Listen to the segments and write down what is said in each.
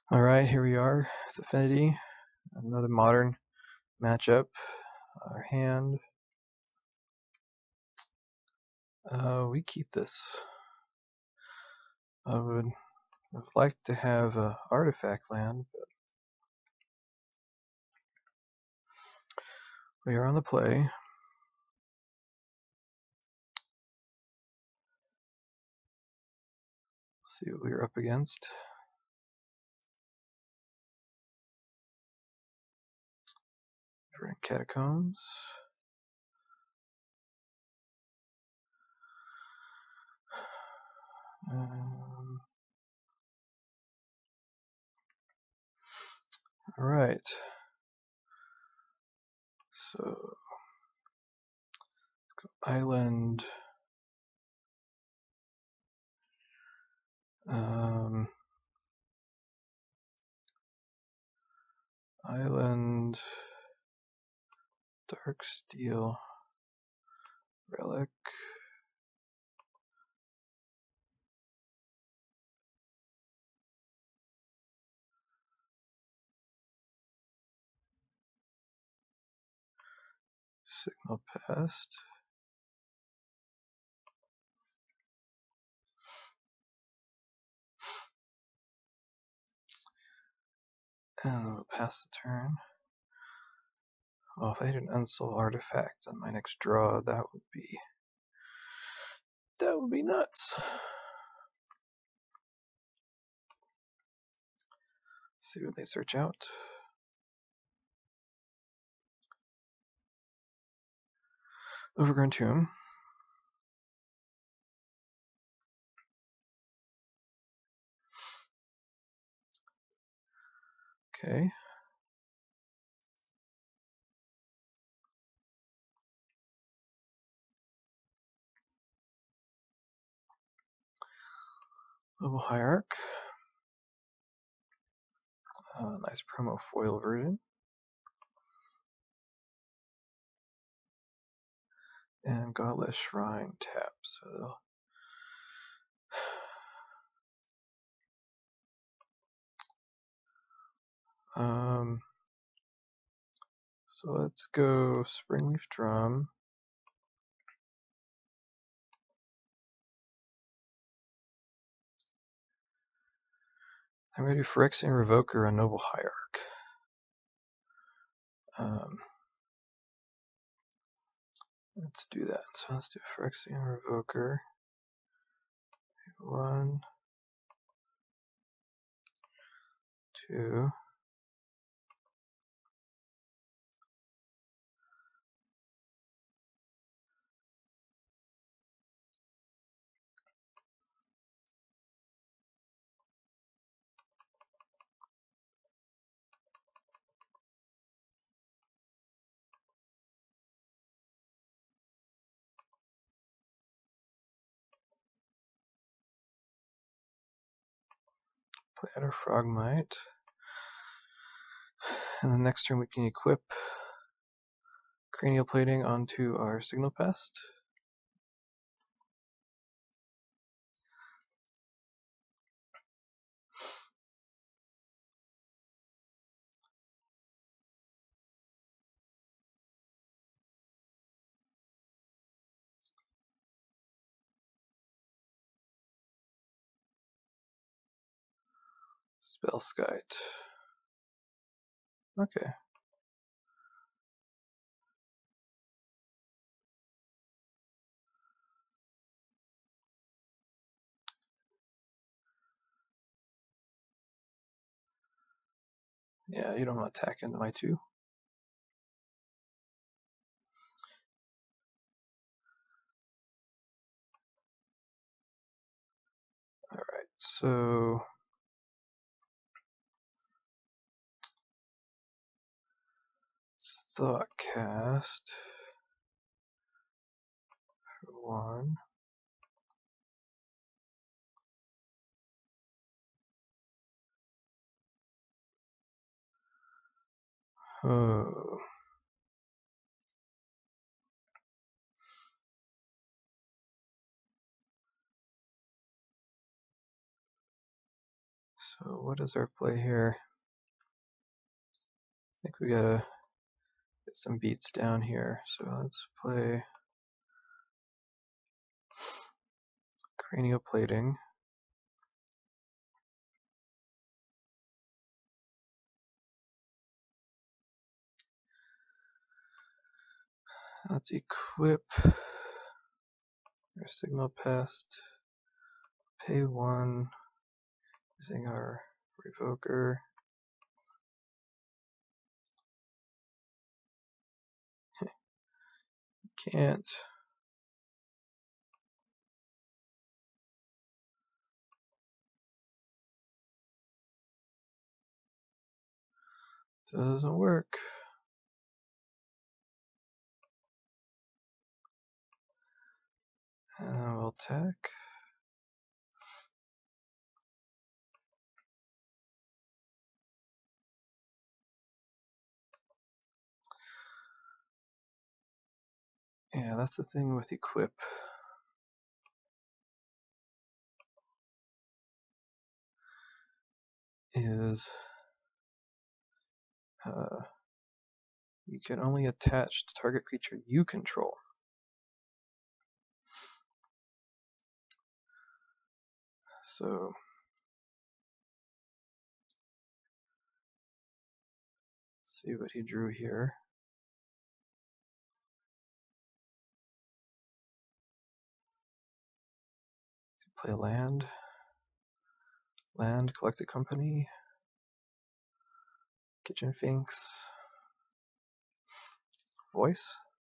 Alright, here we are with Affinity, another modern matchup. Our hand, we keep this. I would have liked to have an artifact land, but we are on the play. Let's see what we're up against. Verdant Catacombs. Alright. So, Island. Island. Dark Steel. Relic. Signal Pest. And we'll pass the turn. Well, if I had an unsold artifact on my next draw, that would be nuts. See what they search out. Overgrown Tomb. Okay. Global Hierarch. Nice promo foil version. And Godless Shrine tap. So let's go Springleaf Drum. I'm going to do Phyrexian Revoker on Noble Hierarch. Let's do that. So let's do Phyrexian Revoker. 1, 2. Play Adder Frogmite. And the next turn we can equip Cranial Plating onto our Signal Pest. Spellskite. Okay. Yeah, you don't want to attack into my 2. Alright, so Thoughtcast for 1. Oh. So what is our play here? I think we gotta get some beats down here. So let's play Cranioplating. Let's equip our Signal Pest, pay 1 using our Revoker. Can't. Doesn't work. We'll attack. Yeah, that's the thing with equip. Is you can only attach to target creature you control. So see what he drew here. Play land, collect a company, Kitchen Finks, voice,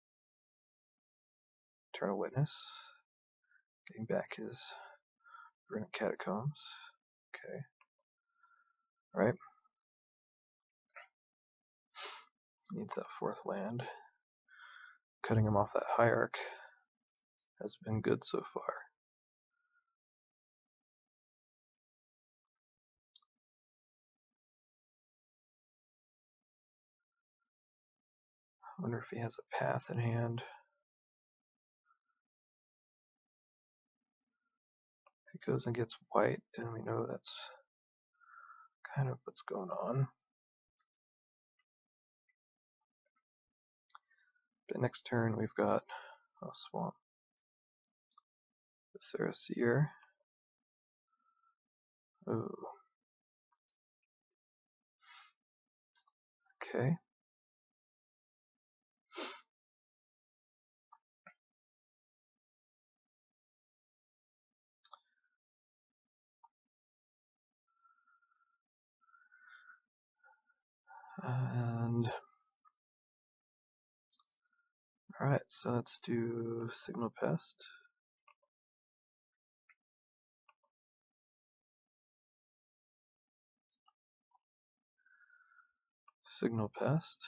Eternal Witness, getting back his Runic Catacombs. Okay. Alright. Needs that 4th land. Cutting him off that Hierarch has been good so far. I wonder if he has a path in hand. If he goes and gets white, then we know that's kind of what's going on. The next turn we've got a Swamp, the Saraseer. Ooh. Okay. And alright, so let's do Signal Pest. Signal Pest.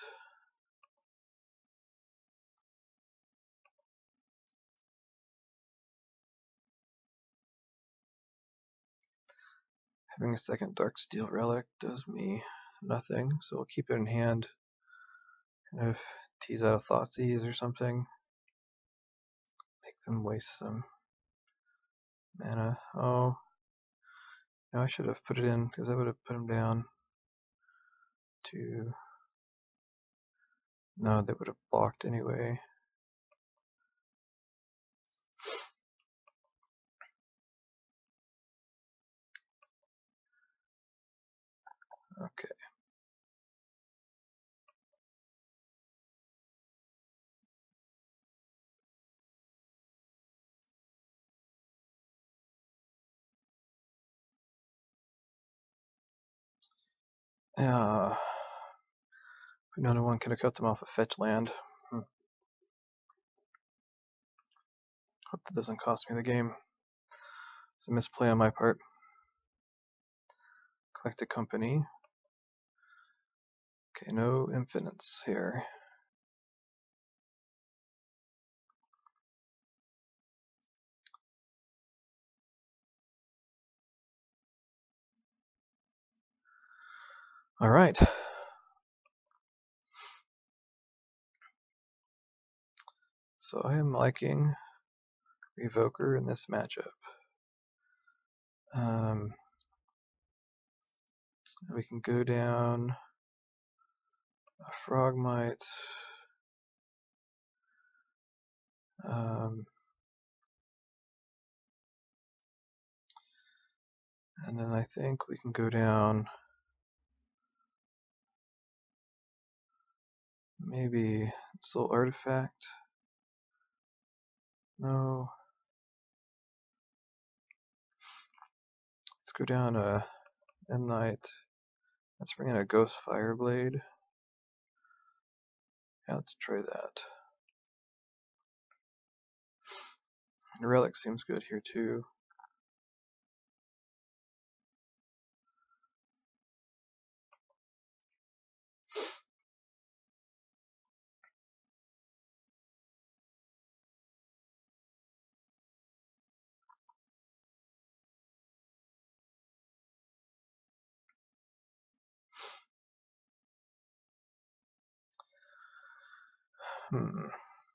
Having a second Darksteel Relic does me nothing, so we'll keep it in hand. Kind of tease out a Thoughtseize or something. Make them waste some mana. Oh, no, I should have put it in because I would have put them down to. No, they would have blocked anyway. Okay. Another one could have cut them off a fetch land. Hope that doesn't cost me the game. It's a misplay on my part. Collect a company. Okay, no infinites here. All right. So I am liking Revoker in this matchup. We can go down a Frogmite. And then I think we can go down maybe Soul Artifact. No. Let's go down a Endnight. Let's bring in a Ghost Fireblade. Yeah, let's try that. And Relic seems good here too. Hmm.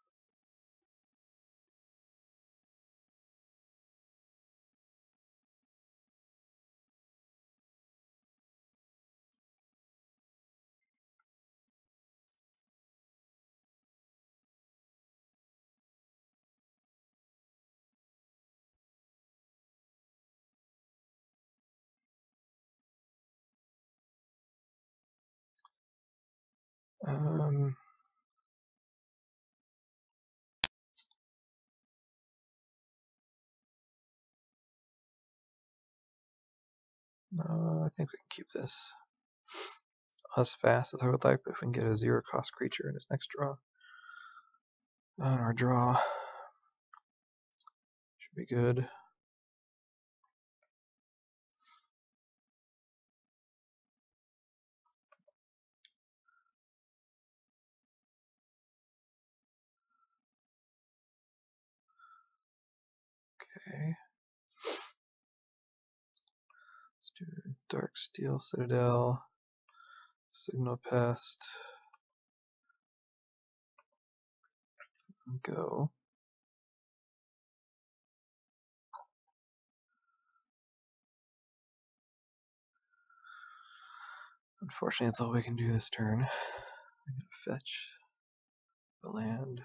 No, I think we can keep this as fast as I would like, but if we can get a 0-cost creature in his next draw, on our draw, should be good. Okay. Let's do Darksteel Citadel, Signal Pest, and go. Unfortunately, that's all we can do this turn. We gotta fetch the land.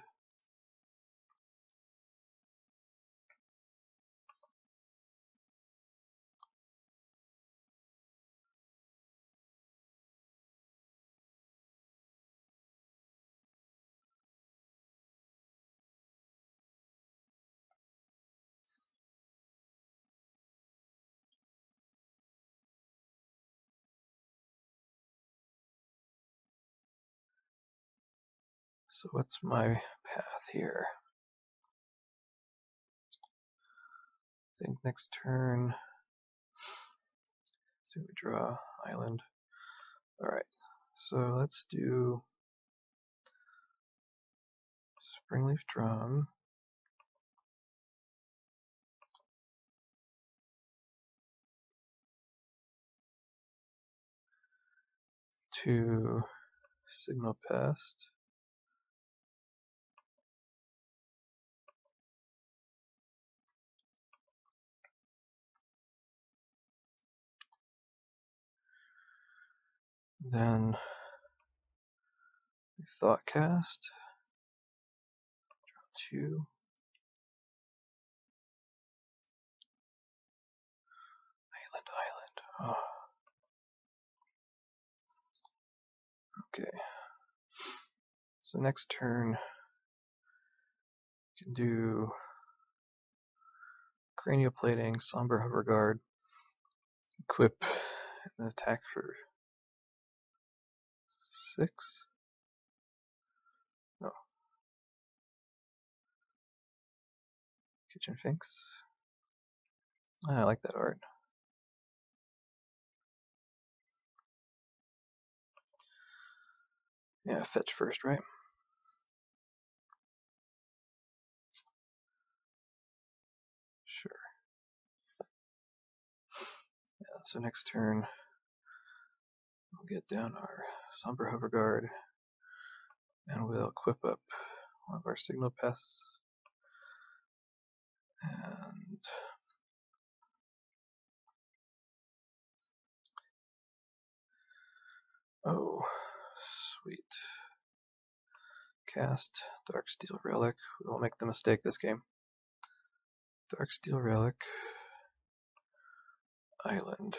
So what's my path here? I think next turn, so we draw island. Alright, so let's do Springleaf Drum. To Signal Pest. Then Thoughtcast. Draw 2. Island. Oh. Okay. So next turn, we can do Cranial Plating, Somber Hoverguard, equip an attack for 6. No. Kitchen Finks. I like that art. Yeah, fetch first, right? Sure. Yeah, so next turn, we'll get down our Somber Hoverguard, and we'll equip up one of our Signal Pests. And Oh, sweet. Cast Darksteel Relic. We won't make the mistake this game. Darksteel Relic. Island.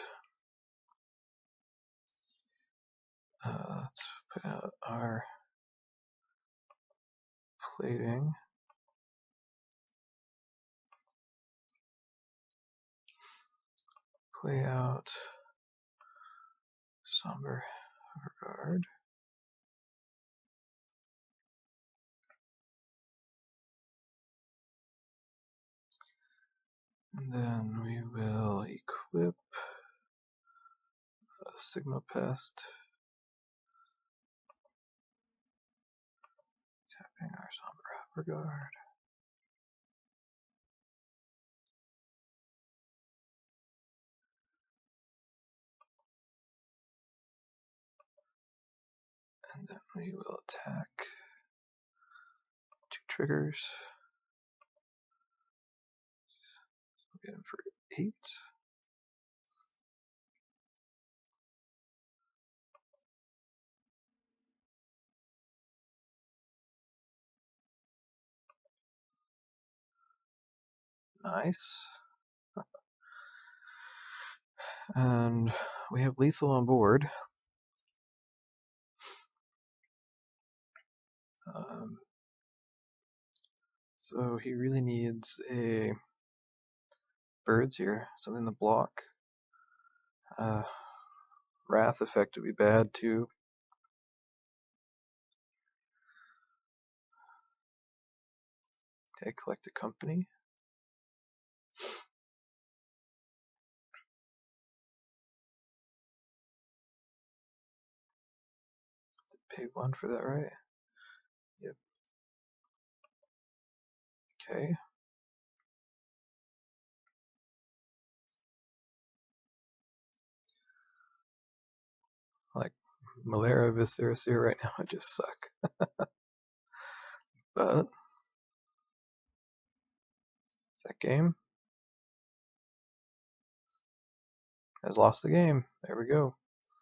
Let's put out our plating. Play out Somber Regard. And then we will equip Signal Pest. Tapping our Somber Regard. And then we will attack 2 triggers. We'll get him for 8. Nice. And we have lethal on board. So he really needs a birds here, something to block. Wrath effect would be bad too. Okay, collect a company. Pay 1 for that, right? Yep. Okay. Like Malera Viserys here right now, I just suck. But that game has lost the game. There we go.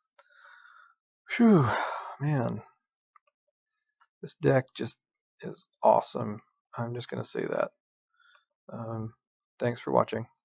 Phew, man. This deck just is awesome. I'm just going to say that. Thanks for watching.